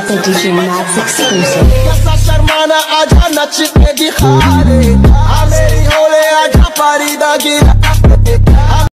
The DJ Max exclusive. Essa charmana, a Jana te dikhare.